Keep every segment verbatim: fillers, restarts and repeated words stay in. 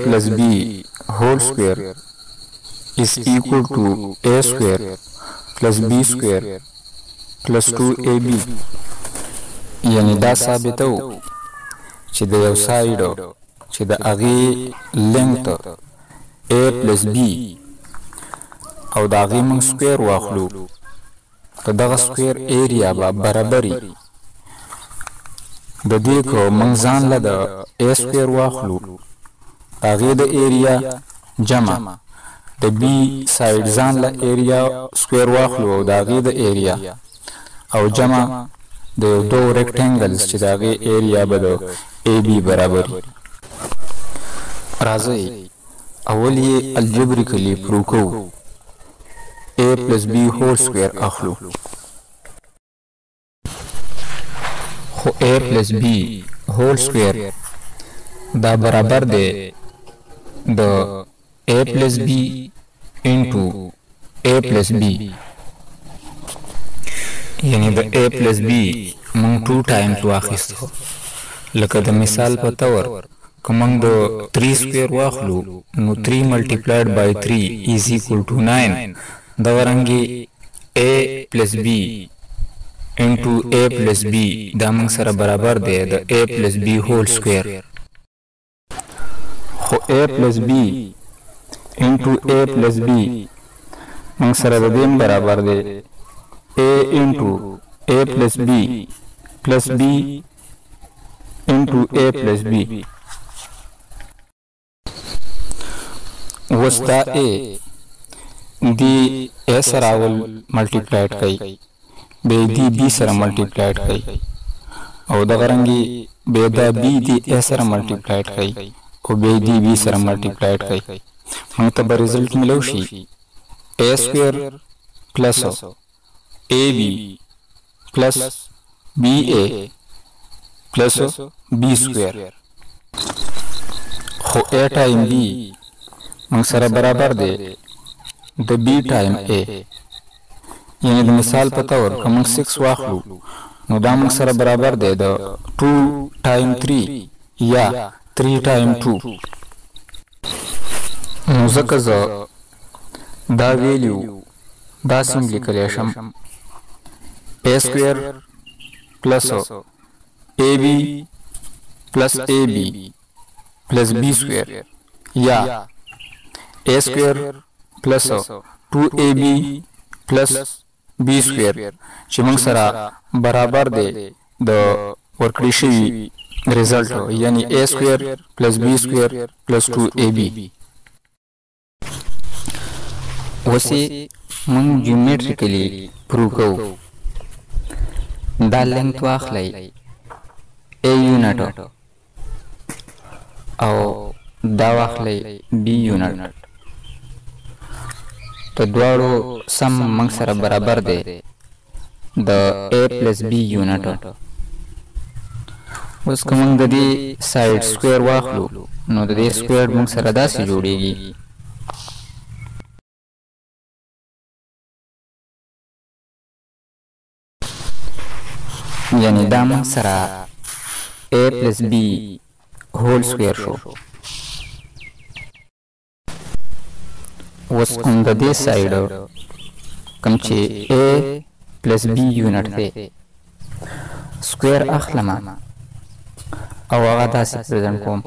plus b whole square is equal to a square plus b square plus two a b. یعنی دا ثابتو چې د یو ساید چې د هغې لینګت a plus b او د هغې موږ سکویر واخلو د دغه سکویر ایریا به برابري د دې که موږ ځان له د a سکویر واخلو د هغې د ایریا جمع د b ساید ځان له ایریا سکویر واخلو او د هغې د ایریا او جمع د یو دو ریکټینګلز چې د هغې ایریا به د ای بي برابر وي. راځئ اول یې الجبریکلی پرو کوو. a پلس b هول سکویر اخلو خو a پلس b هول سکویر دا برابر دی د a پلس b انټو a پلس b، یعنی د a پلس b مونږ ټو ټایمز واخیستو. لکه د مثال په طور که مونږ د تھری سکویر واخلو نو تھری ملټیپلایډ بای تھری از ایکول ټو ناین. دغه رنګې a پلس b انټو a پلس b دا مونږ سره برابر دی د a پلس b هول سکویر. خو a پلس b انټو a پلس b مونږ سره د دې برابر دی a into a plus b plus b into a plus b. وستا a دی a سره اول ملټیپلایډ کړئ بیا دی b سره ملټیپلایډ کړئ او دغه رنګې بیا دا b دی a سره ملټیپلایډ کړئ او بیا دی b سره ملټیپلایډ کړئ. موږ ته به ریزلټ ملو شي a سکویر پلس ab plus ba plus b square. خو a time b موږ سره برابر دی د b time a. یعنی د مثال په طور که موږ سکس واخلو نو دا موږ سره برابر دی د ټو time تھری یا تھری time ټو. نو ځکه زه دا ویلیو داسې لیکلی شم a square plus ab plus ab plus b square یا a square plus two A B plus b square چې موږ سره برابر دی د ورکړی شوي ریزلټ یعنی a square plus b square plus two A B. وسې موږ جیومیټریکلی پروف کوو. دا لینګت واخلئ a یونټ او دا واخلئ b یونټ. د دواړو سم موږ سره برابر دی د a پلس b یونټ. اوس که موږ د دې ساید سکویر واخلو نو د دې سکویر موږ سره داسې جوړیږي یعنی دا موږ سره a plus b هول سکویر شو. اوس کوم د دې ساید کوم چې a plus b یونټ دی سکویر اخلم او هغه داسې پرزنټ کوم.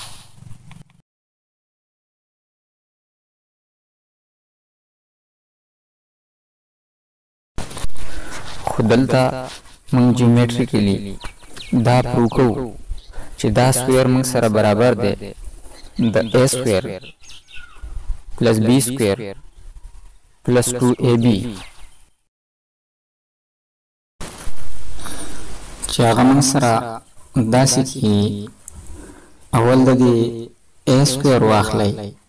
خو دلته موږ جیومیټریکلی دا پروف کوو چې دا سکویر موږ سره برابر دی د a سکویر پلس b سکویر پلس two A B چې هغه موږ سره داسې کې اول د دې a سکویر واخلئ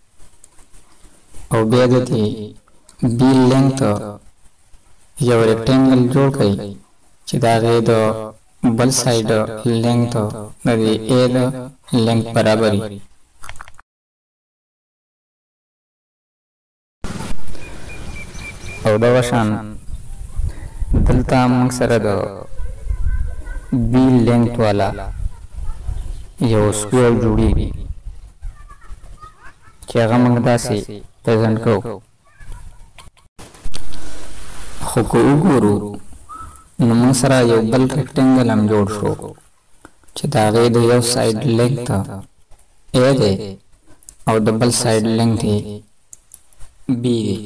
او بیا د دې b لینګت یو ریکټینګل جوړ کړئ چې د هغې د بل ساید لینګت د دې a د لینګت برابر وي. او دغه شان دلته موږ سره د b لینګت والا یو سکویر جوړیږي چې هغه موږ داسې پریزنټ کوو. خو که وګورو نو موږ سره یو بل ریکټنګل هم جوړ شو چې د هغې د یو ساید لینګ A دی او د بل ساید لینګ دی B دی.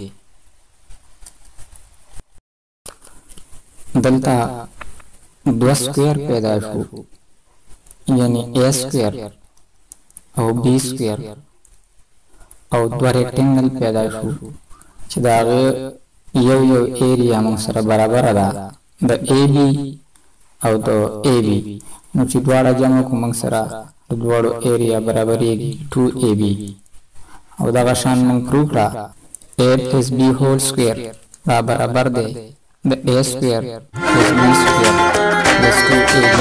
دلته دوه سکویر پیدا شو یعنی A سکویر او B سکویر او دوه ریکټنګل پیدا شو چې د هغې یو یو ایریا موږ سره برابره ده د A B او د A B. نو چې دواړه جمع کړو موږ سره د دواړو ایریا برابرېږي two A B او دغه شان موږ پروف کړه A plus B whole square دا برابر دی د A square plus B square plus two A B.